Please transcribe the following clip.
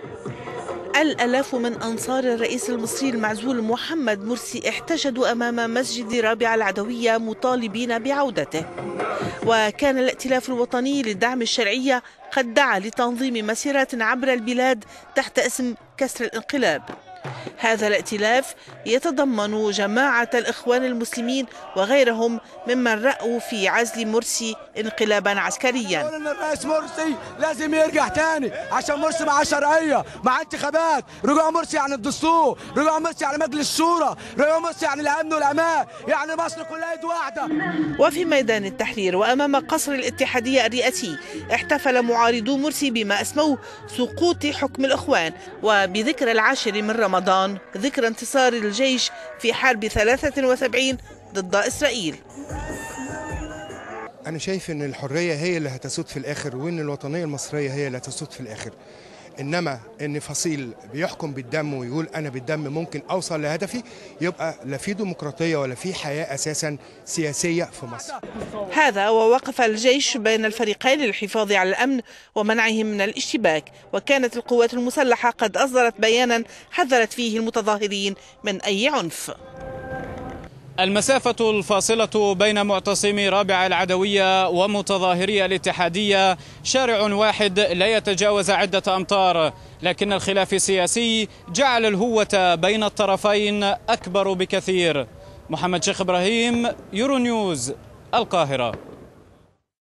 الآلاف من أنصار الرئيس المصري المعزول محمد مرسي احتشدوا أمام مسجد رابعة العدوية مطالبين بعودته. وكان الائتلاف الوطني للدعم الشرعية قد دعا لتنظيم مسيرات عبر البلاد تحت اسم كسر الانقلاب. هذا الائتلاف يتضمن جماعة الإخوان المسلمين وغيرهم ممن رأوا في عزل مرسي انقلابا عسكريا. الرئيس مرسي لازم يرجع تاني عشان مرسي معاه شرعية مع انتخابات. رجوع مرسي عن الدستور، رجوع مرسي عن مجلس الشورى، رجوع مرسي عن الأمن والأمان، يعني مصر كلها يد واحدة. وفي ميدان التحرير وأمام قصر الاتحادية الرئاسي احتفل معارضو مرسي بما اسموه سقوط حكم الإخوان وبذكرى 10 من رمضان، ذكرى انتصار الجيش في حرب 73 ضد إسرائيل. أنا شايف إن الحرية هي اللي هتسود في الآخر، وإن الوطنية المصرية هي اللي هتسود في الآخر. إنما إن فصيل بيحكم بالدم ويقول أنا بالدم ممكن أوصل لهدفي، يبقى لا في ديمقراطية ولا في حياة أساسا سياسية في مصر. هذا ووقف الجيش بين الفريقين للحفاظ على الأمن ومنعهم من الاشتباك، وكانت القوات المسلحة قد أصدرت بيانا حذرت فيه المتظاهرين من أي عنف. المسافة الفاصلة بين معتصمي رابعة العدوية ومتظاهري الاتحادية شارع واحد لا يتجاوز عدة أمتار، لكن الخلاف السياسي جعل الهوة بين الطرفين أكبر بكثير. محمد شيخ إبراهيم، يورو نيوز، القاهرة.